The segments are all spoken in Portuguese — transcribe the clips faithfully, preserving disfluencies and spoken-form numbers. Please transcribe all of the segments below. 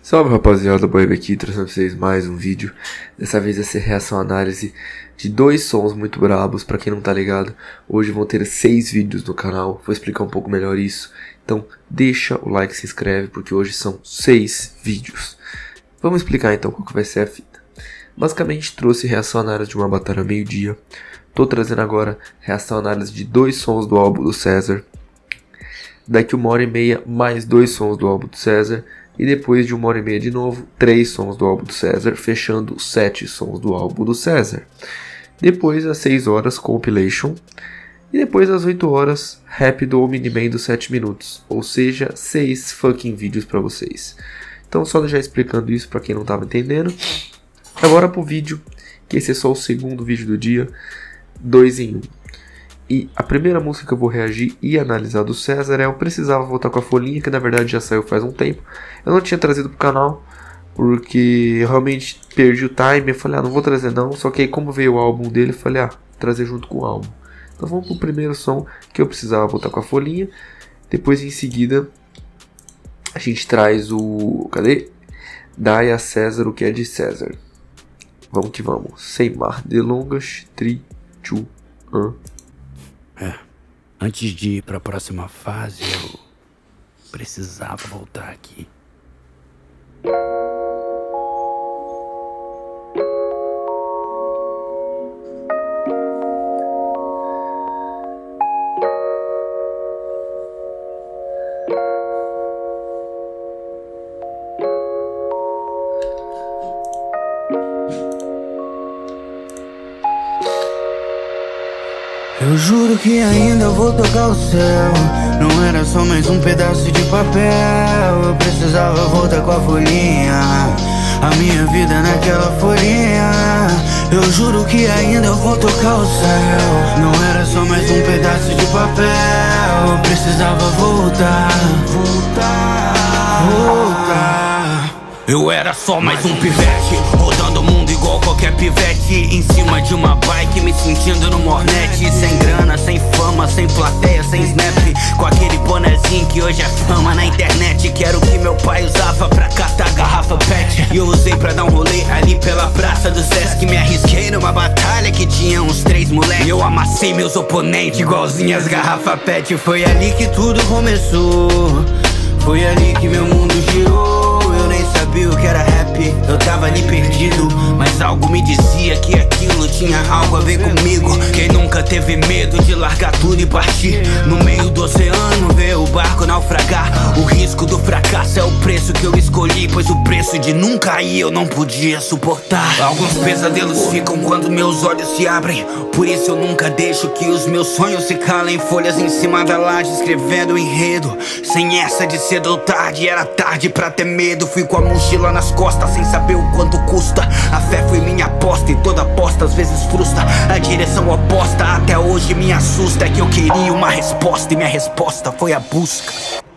Salve rapaziada, Boeb aqui, trazendo pra vocês mais um vídeo. Dessa vez vai ser reação análise de dois sons muito brabos. Pra quem não tá ligado, hoje vão ter seis vídeos no canal. Vou explicar um pouco melhor isso. Então deixa o like, se inscreve, porque hoje são seis vídeos. Vamos explicar então qual que vai ser a fita. Basicamente trouxe reação análise de uma batalha meio-dia. Tô trazendo agora reação análise de dois sons do álbum do César. Daqui uma hora e meia mais dois sons do álbum do César. E depois de uma hora e meia de novo, três sons do álbum do César, fechando sete sons do álbum do César. Depois, às seis horas, Compilation. E depois, às oito horas, Rap do Miniman dos sete minutos. Ou seja, seis fucking vídeos pra vocês. Então, só já explicando isso pra quem não tava entendendo. Agora pro vídeo, que esse é só o segundo vídeo do dia, dois em um. E a primeira música que eu vou reagir e analisar do César é Eu Precisava Voltar com a Folhinha, que na verdade já saiu faz um tempo. Eu não tinha trazido pro canal, porque eu realmente perdi o time. Eu falei, ah, não vou trazer não. Só que aí como veio o álbum dele, eu falei, ah, trazer junto com o álbum. Então vamos pro primeiro som, que Eu Precisava Voltar com a Folhinha. Depois em seguida, a gente traz o... cadê? Dai a César o que é de César. Vamos que vamos. Sem mais delongas, três, dois, um... É, antes de ir para a próxima fase, eu precisava voltar aqui. Eu juro que ainda vou tocar o céu. Não era só mais um pedaço de papel. Eu precisava voltar com a folhinha, a minha vida naquela folhinha. Eu juro que ainda vou tocar o céu. Não era só mais um pedaço de papel. Eu precisava voltar, voltar, voltar. Eu era só mais um pivete, rodando o mundo igual qualquer pivete, em cima de uma bike, me sentindo no Mornete. Sem grana, sem fama, sem plateia, sem snap, com aquele bonezinho que hoje é fama na internet. Que era o que meu pai usava pra catar garrafa pet. E eu usei pra dar um rolê ali pela praça do Sesc. Me arrisquei numa batalha que tinha uns três moleques. Eu amassei meus oponentes igualzinho as garrafa pet. Foi ali que tudo começou, foi ali que meu mundo girou. Eu nem sabia o que era rap, eu tava ali perdido, mas algo me dizia que aquilo tinha algo a ver comigo. Quem nunca teve medo de largar tudo e partir? No meio do oceano, ver o barco naufragar. O risco do fracasso é o preço que eu escolhi, pois o preço de nunca ir eu não podia suportar. Alguns pesadelos ficam quando meus olhos se abrem, por isso eu nunca deixo que os meus sonhos se calem. Folhas em cima da laje escrevendo enredo, sem essa de cedo ou tarde, era tarde pra ter medo. Fui com a mochila nas costas, sem saber o quanto custa. A fé foi minha aposta e toda aposta às vezes frustra. A direção oposta até hoje me assusta. É que eu queria uma resposta e minha resposta foi a busca.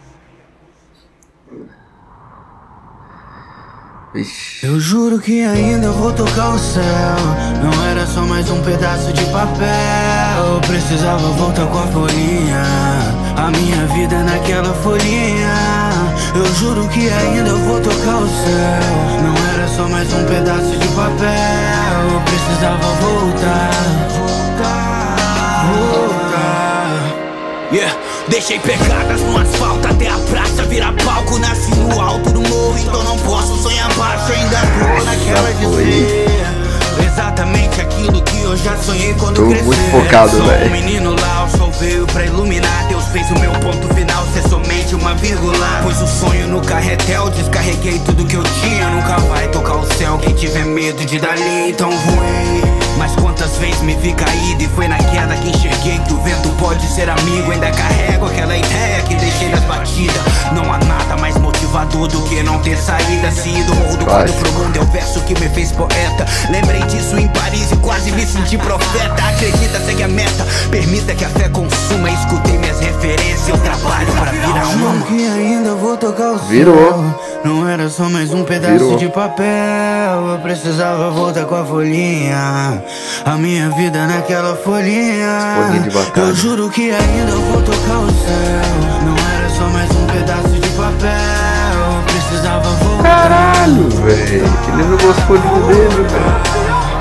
Eu juro que ainda vou tocar o céu. Não era só mais um pedaço de papel. Eu precisava voltar com a folhinha, a minha vida naquela folhinha. Eu juro que ainda vou tocar o céu. Não era só mais um pedaço de papel. Eu precisava voltar, voltar, voltar. Yeah. Deixei pegadas no asfalto até a praça virar palco. Nasci no alto do morro, então não posso sonhar baixo. Ainda tô naquela de ser exatamente aquilo que eu já sonhei quando tô crescer. Muito focado, velho. Um menino lá, o sol veio pra iluminar. Deus fez o meu ponto final ser somente uma vírgula. Pus o sonho no carretel, descarreguei tudo que eu tinha. Nunca vai tocar o céu quem tiver medo de dar linha, então voei. Mas quantas vezes me vi caído e foi na queda que enxerguei que o vento pode ser amigo. Ainda carrego aquela ideia que deixei nas batidas. Não há nada mais motivador do que não ter saída. Se ir do morro do quadro pro mundo é o verso que me fez poeta. Lembrei disso em Paris e quase me senti profeta. Acredita, segue a meta, permita que a fé consuma. Escutei minhas referências, eu trabalho pra virar uma. Que ainda vou tocar o céu. Virou. Não era só mais um pedaço Virou. de papel. Eu precisava voltar com a folhinha, a minha vida naquela folhinha. Eu juro que ainda vou tocar o céu. Não era só mais um pedaço de papel. Eu precisava voltar. Caralho, velho. Ele jogou as folhinhas dele, velho.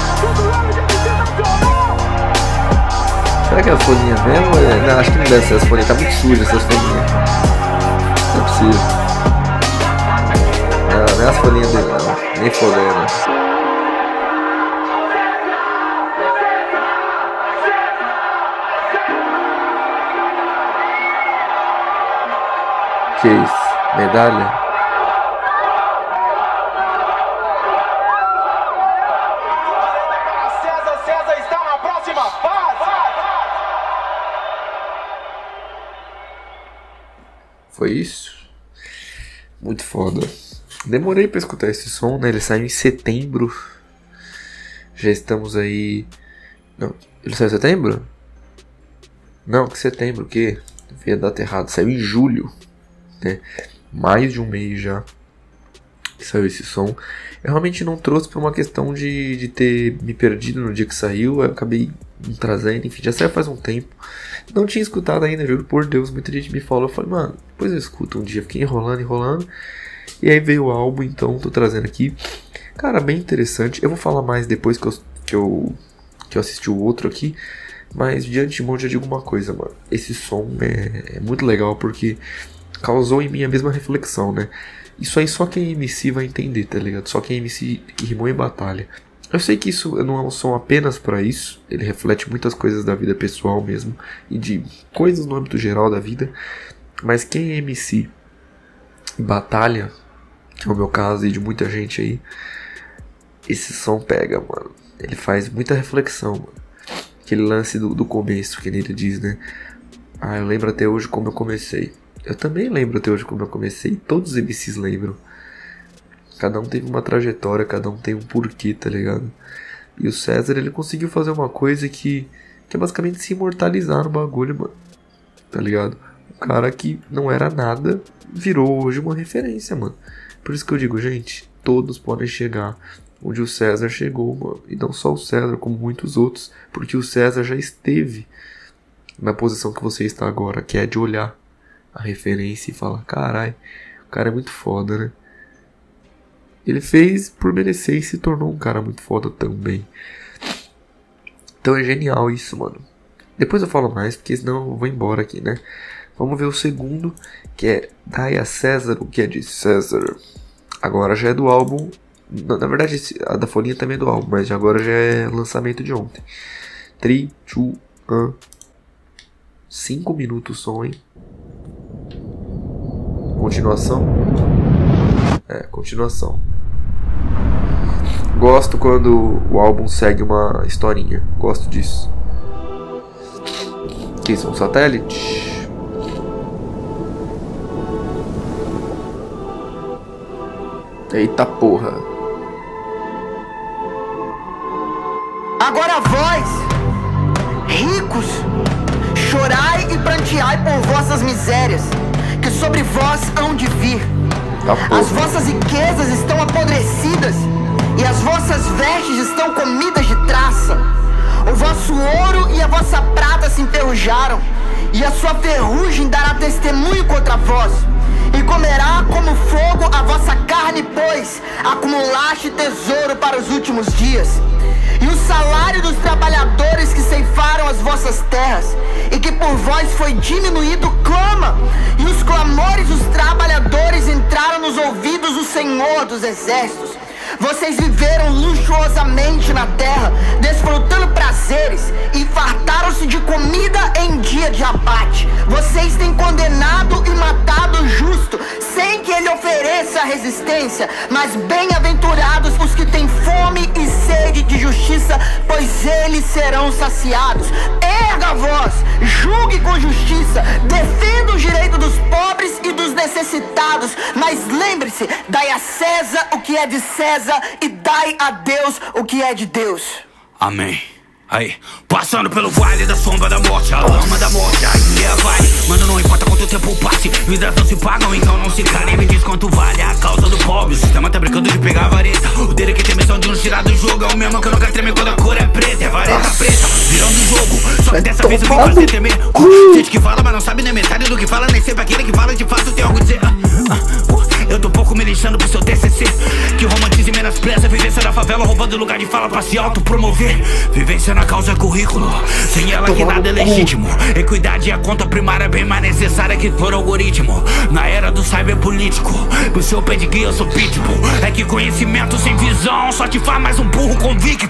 Será que é as folhinhas mesmo? É... Não, acho que não deve ser as folhinhas. Tá muito suja essas folhinhas. Não é possível. Não, não é as folhinhas dele não. Nem folhando. Que isso? Medalha? Foi isso? Muito foda. Demorei pra escutar esse som, né? Ele saiu em setembro. Já estamos aí... Não, ele saiu em setembro? Não, que setembro, o quê? Vi a data errada. Saiu em julho, né? Mais de um mês já que saiu esse som. Eu realmente não trouxe por uma questão de, de ter me perdido no dia que saiu. Eu acabei não trazendo, enfim, já saiu faz um tempo. Não tinha escutado ainda, juro por Deus. Muita gente me falou, eu falei, mano, depois eu escuto um dia. Fiquei enrolando, enrolando. E aí veio o álbum, então tô trazendo aqui. Cara, bem interessante. Eu vou falar mais depois que eu, que eu, que eu assisti o outro aqui. Mas de antemão já digo uma coisa, mano. Esse som é, é muito legal porque causou em mim a mesma reflexão, né? Isso aí só quem é M C vai entender, tá ligado? Só quem é M C que rimou em batalha. Eu sei que isso não é um som apenas pra isso. Ele reflete muitas coisas da vida pessoal mesmo. E de coisas no âmbito geral da vida. Mas quem é M C em batalha, que é o meu caso e de muita gente aí, esse som pega, mano. Ele faz muita reflexão, mano. Aquele lance do, do começo, que ele diz, né? Ah, eu lembro até hoje como eu comecei. Eu também lembro até hoje como eu comecei. Todos os M Cs lembram. Cada um teve uma trajetória, cada um tem um porquê, tá ligado? E o César, ele conseguiu fazer uma coisa que, que é basicamente se imortalizar no bagulho, mano. Tá ligado? O cara que não era nada virou hoje uma referência, mano. Por isso que eu digo, gente, todos podem chegar onde o César chegou, mano. E não só o César, como muitos outros. Porque o César já esteve na posição que você está agora, que é de olhar a referência e falar, carai, o cara é muito foda, né? Ele fez por merecer e se tornou um cara muito foda também. Então é genial isso, mano. Depois eu falo mais, porque senão eu vou embora aqui, né? Vamos ver o segundo, que é Dai a César o que é de César. Agora já é do álbum. Na, na verdade, a da folhinha também é do álbum, mas agora já é lançamento de ontem. três, dois, um. cinco minutos som, hein? Continuação. É, continuação. Gosto quando o álbum segue uma historinha. Gosto disso. Que são satélites. Eita porra. Agora vós, ricos, chorai e pranteai por vossas misérias, que sobre vós hão de vir. Tá, as vossas riquezas estão apodrecidas, e as vossas vestes estão comidas de traça. O vosso ouro e a vossa prata se enferrujaram, e a sua ferrugem dará testemunho contra vós. E comerá como fogo a vossa carne, pois acumulaste tesouro para os últimos dias. E o salário dos trabalhadores que ceifaram as vossas terras, e que por vós foi diminuído, clama. E os clamores dos trabalhadores entraram nos ouvidos do Senhor dos Exércitos. Vocês viveram luxuosamente na terra, desfrutando prazeres, e fartaram-se de comida em dia de abate. Vocês têm condenado e matado o justo, sem que ele ofereça resistência. Mas bem-aventurados os que têm fome e sede de justiça, pois eles serão saciados. Erga a voz, julgue com justiça, defenda o direito dos pobres e dos necessitados. Mas lembre-se, dai a César o que é de César, e dai a Deus o que é de Deus. Amém. Aí, passando pelo vale da sombra da morte, a lama da morte, aí vai. Mano, não importa quanto tempo passe, vidas não se pagam, então não se calem. Me diz quanto vale a causa do pobre. O sistema tá brincando de pegar a vareta. O dele que tem missão de nos tirar do jogo é o mesmo que eu nunca treme quando a cor é preta. É vareta preta, virando o jogo. Só que dessa vez eu vim fazer temer. uh, Gente que fala, mas não sabe nem metade do que fala. Nem sempre aquele que fala de fato tem algo a dizer. uh, uh, uh, Eu tô pouco me lixando pro seu T C C, fala, roubando lugar de fala pra se autopromover. Vivência na causa é currículo, sem ela que nada é legítimo. Equidade é a conta primária, bem mais necessária que todo algoritmo. Na era do cyberpolítico, pro seu pé de guia eu sou pitbull. É que conhecimento sem visão só te faz mais um burro convicto.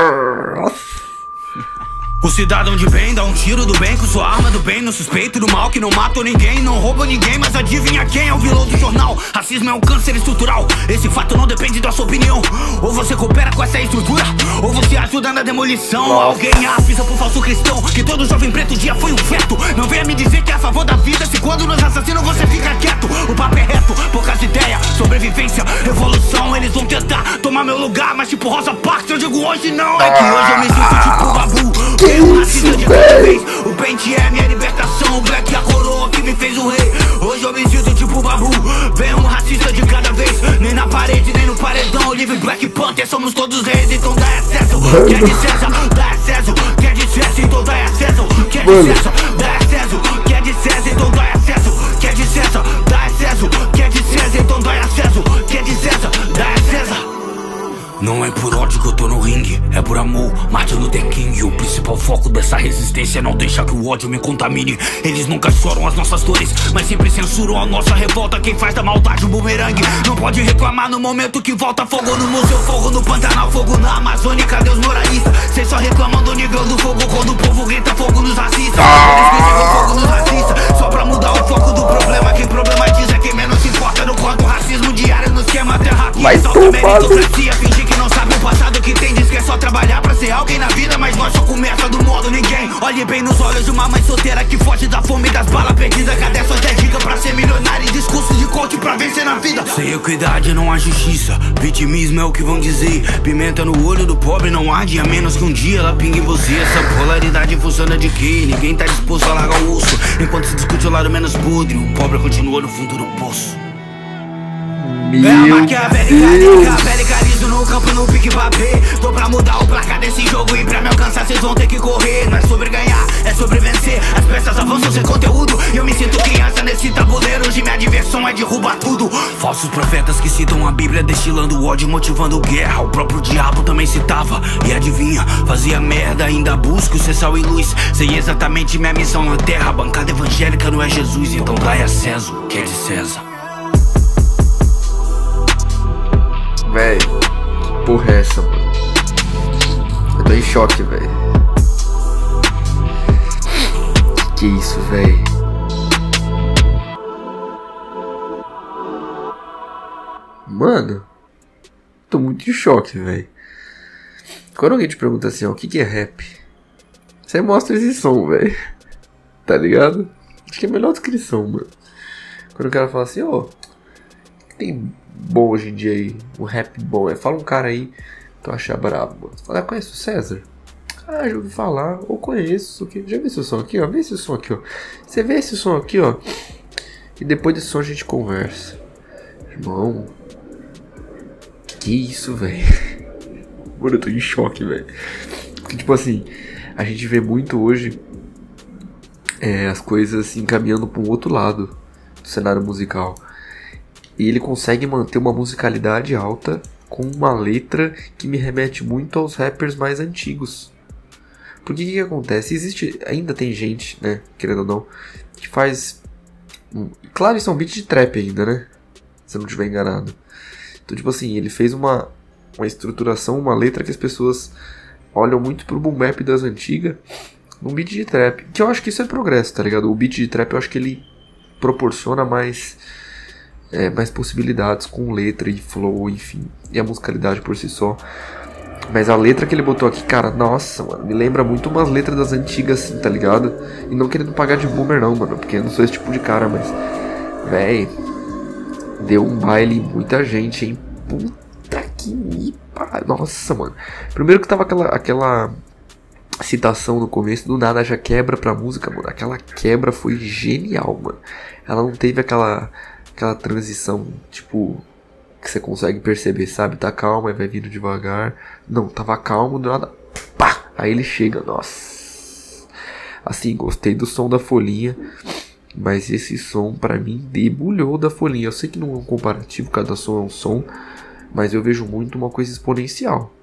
O cidadão de bem dá um tiro do bem com sua arma do bem no suspeito do mal, que não matou ninguém, não roubou ninguém, mas adivinha quem é o vilão do jornal? Racismo é um câncer estrutural, esse fato não depende da sua opinião. Ou você coopera com essa estrutura, ou você ajuda na demolição. Nossa. Alguém avisa pro falso cristão que todo jovem preto dia foi um feto. Não venha me dizer que é a favor da vida, se quando nos assassinam você fica quieto. O papo é reto, poucas ideias, sobrevivência, revolução. Eles vão tentar tomar meu lugar, mas tipo Rosa Parks eu digo hoje não. É que hoje eu me sinto tipo Babu. Eu racista de cada vez, o pente é minha libertação, o black é a coroa que me fez o rei. Hoje eu me sinto tipo Babu, vem um racista de cada vez. Nem na parede, nem no paredão, livre Black Panther, somos todos reis, então dá acesso. Quer de César, dá acesso. Quer de César, então dá acesso. Quer de César, dá acesso. Quer de César, então dá acesso. Quer de César, dá acesso. Quer de César, então dá acesso. Quer de César, dá acesso. Não é por ódio que eu tô no ringue, é por amor, Martin Luther King. O principal foco dessa resistência é não deixar que o ódio me contamine. Eles nunca choram as nossas dores, mas sempre censuram a nossa revolta. Quem faz da maldade um bumerangue não pode reclamar no momento que volta. Fogo no museu, fogo no Pantanal, fogo na Amazônia. Cadê os moralistas? Cês só reclamam do nível do fogo quando o povo grita fogo nos racistas. Eles criticam fogo nos racistas só pra mudar o foco do problema. Quem problematiza é quem menos se importa no quanto o racismo diário nos queima. Terra aqui, solta meritocracia, fingir que não sabe o passado que tem. Diz que é só trabalhar pra ser alguém na vida, mas nós só começa do modo ninguém. Olhe bem nos olhos de uma mãe solteira que foge da fome e das balas perdidas. Cadê suas dez dicas pra ser milionário e discurso de coach pra vencer na vida? Sem equidade não há justiça, vitimismo é o que vão dizer. Pimenta no olho do pobre não arde, a menos que um dia ela pingue em você. Essa polaridade funciona de quê? Ninguém tá disposto a largar o osso, enquanto se discute o lado menos podre, o pobre continua no fundo do poço. Meu é a maquiavélica, maquiavélica, no campo, no pique papê. Tô pra mudar o placar desse jogo e pra me alcançar cês vão ter que correr. Não é sobre ganhar, é sobre vencer. As peças avançam sem conteúdo e eu me sinto criança nesse tabuleiro. Hoje minha diversão é derrubar tudo. Falsos profetas que citam a Bíblia destilando ódio, motivando guerra. O próprio diabo também citava e adivinha, fazia merda. Ainda busco ser sal e luz, sei exatamente minha missão na terra. A bancada evangélica não é Jesus, então dai a César, que é de César. Véi, que porra é essa, mano? Eu tô em choque, véi. Que isso, véi? Mano, tô muito em choque, véi. Quando alguém te pergunta assim, ó, o que que é rap? Você mostra esse som, véi. Tá ligado? Acho que é a melhor descrição, mano. Quando o cara fala assim, ó, tem bom hoje em dia aí, um rap bom, é, fala um cara aí que tu acha brabo, mano. Você fala, ah, conhece o César? Ah, já ouvi falar, ou conheço, que já vi esse som aqui, ó, vê esse som aqui, ó. Você vê esse som aqui, ó, e depois desse som a gente conversa. Irmão, que isso, velho? Mano, eu tô em choque, velho. Porque, tipo assim, a gente vê muito hoje é, as coisas assim, caminhando pra um outro lado do cenário musical. E ele consegue manter uma musicalidade alta com uma letra que me remete muito aos rappers mais antigos. Porque o que, que acontece? Existe, ainda tem gente, né, querendo ou não, que faz... Claro, isso é um beat de trap ainda, né? Se eu não estiver enganado. Então, tipo assim, ele fez uma, uma estruturação, uma letra que as pessoas olham muito pro boom bap das antigas num beat de trap. Que eu acho que isso é progresso, tá ligado? O beat de trap eu acho que ele proporciona mais... É, mais possibilidades com letra e flow, enfim, e a musicalidade por si só. Mas a letra que ele botou aqui, cara, nossa, mano, me lembra muito umas letras das antigas, assim, tá ligado? E não querendo pagar de boomer não, mano, porque eu não sou esse tipo de cara, mas, véi, deu um baile em muita gente, hein? Puta que me pariu. Nossa, mano. Primeiro que tava aquela, aquela citação no começo, do nada já quebra pra música, mano. Aquela quebra foi genial, mano. Ela não teve aquela... Aquela transição, tipo, que você consegue perceber, sabe? Tá calmo, aí vai vindo devagar. Não, tava calmo, do nada, pá! Aí ele chega, nossa. Assim, gostei do som da folhinha, mas esse som, pra mim, debulhou da folhinha. Eu sei que não é um comparativo, cada som é um som, mas eu vejo muito uma coisa exponencial.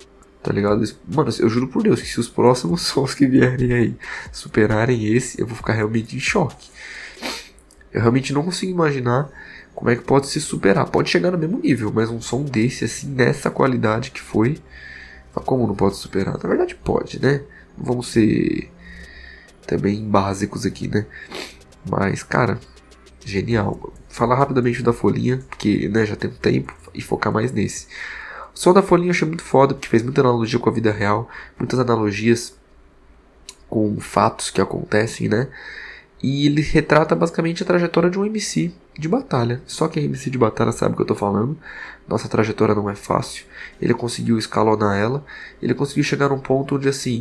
tá ligado? Mano, eu juro por Deus que se os próximos sons que vierem aí superarem esse, eu vou ficar realmente em choque. Eu realmente não consigo imaginar como é que pode se superar. Pode chegar no mesmo nível, mas um som desse, assim, nessa qualidade que foi, como não pode superar? Na verdade pode, né? Não vamos ser também básicos aqui, né? Mas, cara, genial. Falar rapidamente da Folhinha, porque, né, já tem tempo, e focar mais nesse. O som da Folhinha eu achei muito foda, porque fez muita analogia com a vida real, muitas analogias com fatos que acontecem, né? E ele retrata basicamente a trajetória de um M C de batalha. Só quem é M C de batalha sabe o que eu tô falando. Nossa trajetória não é fácil. Ele conseguiu escalonar ela. Ele conseguiu chegar num ponto onde, assim,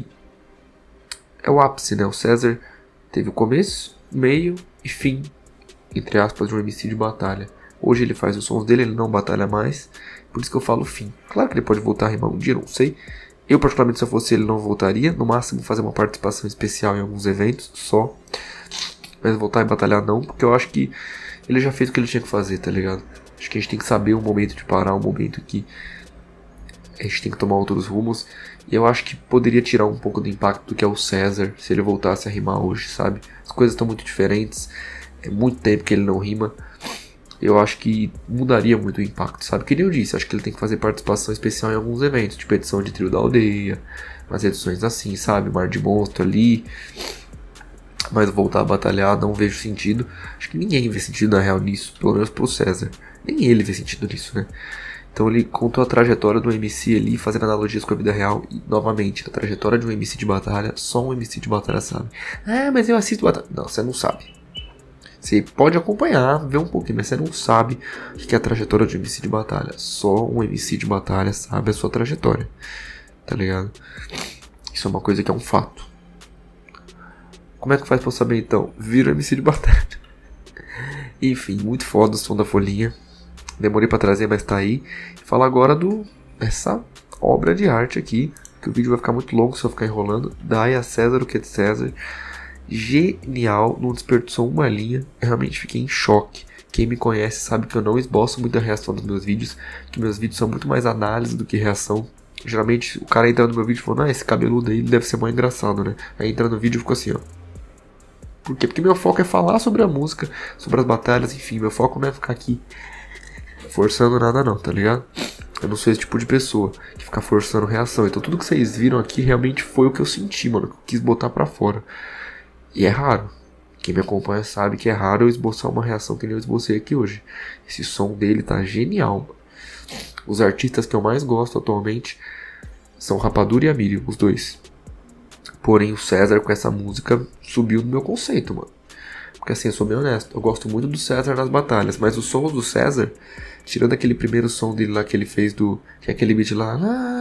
é o ápice, né? O César teve o começo, meio e fim, entre aspas, de um M C de batalha. Hoje ele faz os sons dele, ele não batalha mais. Por isso que eu falo fim. Claro que ele pode voltar a rimar um dia, não sei. Eu, particularmente, se eu fosse ele, não voltaria. No máximo, fazer uma participação especial em alguns eventos, só. Mas voltar a batalhar não, porque eu acho que ele já fez o que ele tinha que fazer, tá ligado? Acho que a gente tem que saber o momento de parar, o momento que a gente tem que tomar outros rumos. E eu acho que poderia tirar um pouco do impacto do que é o César, se ele voltasse a rimar hoje, sabe? As coisas estão muito diferentes, é muito tempo que ele não rima. Eu acho que mudaria muito o impacto, sabe? Que nem eu disse, acho que ele tem que fazer participação especial em alguns eventos, tipo edição de Trio da Aldeia, umas edições assim, sabe? Mar de Monstro ali. Mas voltar a batalhar, não vejo sentido. Acho que ninguém vê sentido na real nisso, pelo menos pro César. Nem ele vê sentido nisso, né? Então ele contou a trajetória do M C ali, fazendo analogias com a vida real. E, novamente, a trajetória de um M C de batalha, só um M C de batalha sabe. Ah, mas eu assisto batalha. Não, você não sabe. Você pode acompanhar, ver um pouquinho, mas você não sabe o que é a trajetória de um M C de batalha. Só um M C de batalha sabe a sua trajetória. Tá ligado? Isso é uma coisa que é um fato. Como é que faz pra eu saber então? Vira M C de batalha. Enfim, muito foda o som da Folhinha. Demorei pra trazer, mas tá aí. Falar agora do essa obra de arte aqui, que o vídeo vai ficar muito longo se eu ficar enrolando. Dai a César o que é de César. Genial, não desperdiçou uma linha. Eu realmente fiquei em choque. Quem me conhece sabe que eu não esboço muita reação nos meus vídeos, que meus vídeos são muito mais análise do que reação. Geralmente o cara entra no meu vídeo falando, ah, esse cabeludo aí deve ser mais engraçado, né? Aí entra no vídeo e fica assim, ó. Por quê? Porque meu foco é falar sobre a música, sobre as batalhas, enfim, meu foco não é ficar aqui forçando nada não, tá ligado? Eu não sou esse tipo de pessoa que fica forçando reação. Então tudo que vocês viram aqui realmente foi o que eu senti, mano, que eu quis botar pra fora. E é raro. Quem me acompanha sabe que é raro eu esboçar uma reação que nem eu esbocei aqui hoje. Esse som dele tá genial, mano. Os artistas que eu mais gosto atualmente são Rapadura e Amírio, os dois. Porém, o César com essa música subiu no meu conceito, mano. Porque assim, eu sou bem honesto, eu gosto muito do César nas batalhas, mas os sons do César, tirando aquele primeiro som dele lá que ele fez do... que é aquele beat lá...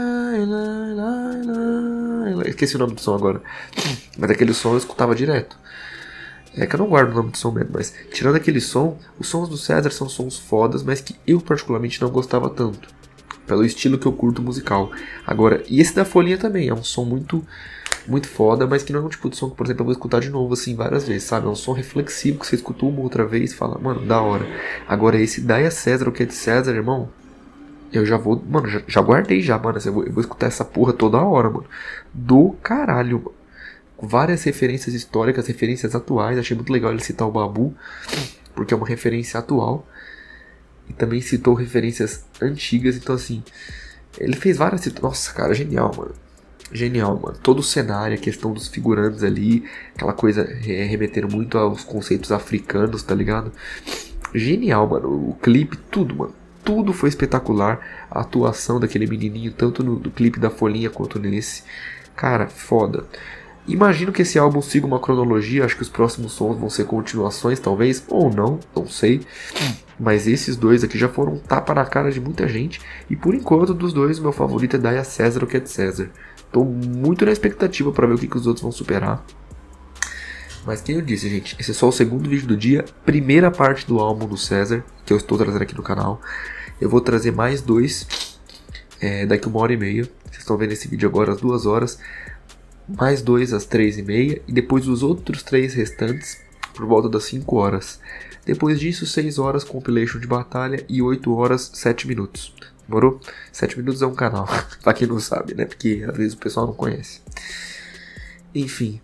esqueci o nome do som agora. Mas aquele som eu escutava direto. É que eu não guardo o nome do som mesmo, mas tirando aquele som, os sons do César são sons fodas, mas que eu particularmente não gostava tanto. Pelo estilo que eu curto musical. Agora, e esse da Folhinha também, é um som muito... muito foda, mas que não é um tipo de som que, por exemplo, eu vou escutar de novo, assim, várias vezes, sabe? É um som reflexivo que você escutou uma outra vez e fala, mano, da hora. Agora, esse Dai a César, o que é de César, irmão, eu já vou, mano, já, já guardei já, mano, eu vou, eu vou escutar essa porra toda hora, mano. Do caralho, mano. Várias referências históricas, referências atuais, achei muito legal ele citar o Babu, porque é uma referência atual. E também citou referências antigas, então assim, ele fez várias... Nossa, cara, genial, mano. Genial, mano. Todo o cenário, a questão dos figurantes ali, aquela coisa remetendo muito aos conceitos africanos, tá ligado? Genial, mano. O clipe, tudo, mano. Tudo foi espetacular. A atuação daquele menininho, tanto no, no clipe da Folhinha quanto nesse. Cara, foda. Imagino que esse álbum siga uma cronologia. Acho que os próximos sons vão ser continuações, talvez, ou não, não sei. Mas esses dois aqui já foram um tapa na cara de muita gente. E por enquanto, dos dois, o meu favorito é Dai a César o que é de César. Tô muito na expectativa para ver o que, que os outros vão superar. Mas quem eu disse, gente, esse é só o segundo vídeo do dia. Primeira parte do álbum do César, que eu estou trazendo aqui no canal. Eu vou trazer mais dois é, daqui uma hora e meia. Vocês estão vendo esse vídeo agora às duas horas. Mais dois às três e meia. E depois os outros três restantes por volta das cinco horas. Depois disso, seis horas compilation de batalha e oito horas, sete minutos. Demorou? sete minutos é um canal, pra quem não sabe, né? Porque às vezes o pessoal não conhece. Enfim.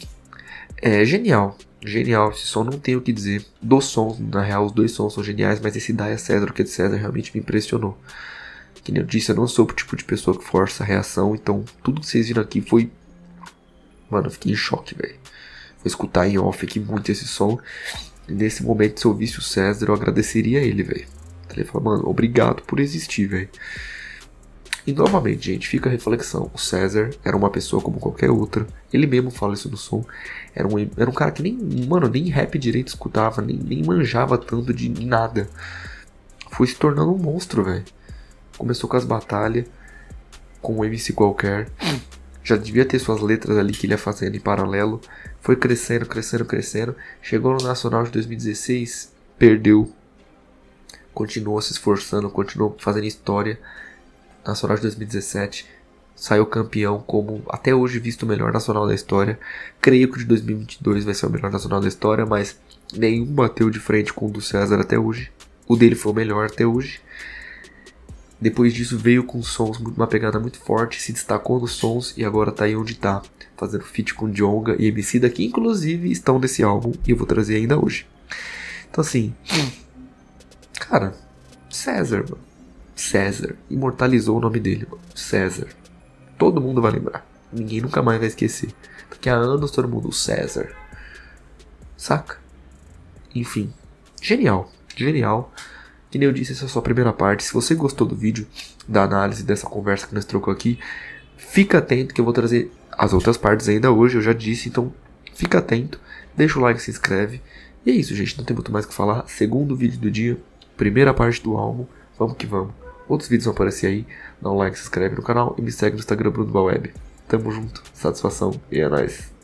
É genial. Genial, esse som não tenho o que dizer. Dos sons, na real, os dois sons são geniais, mas esse Daia César, o que é de César, realmente me impressionou. Que nem eu disse, eu não sou o tipo de pessoa que força a reação, então tudo que vocês viram aqui foi... Mano, eu fiquei em choque, velho. Vou escutar em off aqui muito esse som. E nesse momento, se eu visse o César, eu agradeceria a ele, velho. Ele falou, mano, obrigado por existir, velho. E novamente, gente, fica a reflexão. O César era uma pessoa como qualquer outra. Ele mesmo fala isso no som. Era um, era um cara que nem, mano, nem rap direito escutava, nem, nem manjava tanto de nada. Foi se tornando um monstro, velho. Começou com as batalhas, com um M C qualquer. Já devia ter suas letras ali que ele ia fazendo em paralelo. Foi crescendo, crescendo, crescendo. Chegou no Nacional de dois mil e dezesseis, perdeu. Continuou se esforçando, continuou fazendo história. Nacional de dois mil e dezessete, saiu campeão como até hoje visto o melhor nacional da história. Creio que o de dois mil e vinte e dois vai ser o melhor nacional da história, mas nenhum bateu de frente com o do César até hoje. O dele foi o melhor até hoje. Depois disso veio com sons, uma pegada muito forte, se destacou nos sons e agora tá aí onde tá, fazendo feat com Djonga e Emicida, que inclusive estão nesse álbum e eu vou trazer ainda hoje. Então assim, cara, César, mano. César, imortalizou o nome dele, mano. César. Todo mundo vai lembrar. Ninguém nunca mais vai esquecer. Daqui a anos todo mundo, César. Saca? Enfim. Genial. Genial. Que nem eu disse, essa é a sua primeira parte. Se você gostou do vídeo, da análise, dessa conversa que nós trocou aqui, fica atento que eu vou trazer as outras partes ainda hoje, eu já disse. Então, fica atento. Deixa o like, se inscreve. E é isso, gente. Não tem muito mais o que falar. Segundo vídeo do dia. Primeira parte do álbum. Vamos que vamos. Outros vídeos vão aparecer aí. Dá um like, se inscreve no canal e me segue no Instagram Bruno Baweb. Tamo junto, satisfação e é nóis.